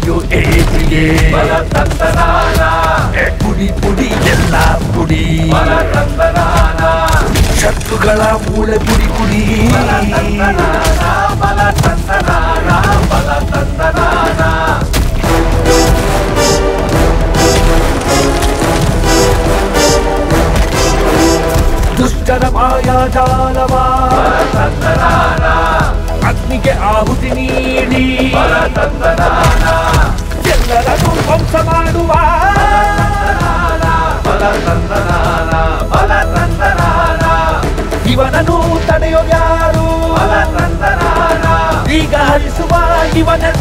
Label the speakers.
Speaker 1: ನಡೆಯೋ ಏಟಿಗೆ ಪುಡಿ ಪುಡಿ ಎಲ್ಲ ಪುಡಿ ಶತ್ರುಗಳ ಮೂಳೆ ಪುಡಿ ಪುಡಿ ದುಷ್ಟರ ಮಾಯಾಜಾಲವ ಅಗ್ನಿಗೆ ಆಹುತಿ ನೀಡಿ ಎಲ್ಲರನ್ನು ಧ್ವಂಸ ಮಾಡುವ ಇವನನ್ನು ತಡೆಯೋ ಯಾರು ಈಗ ಹರಿಸುವ ಇವನ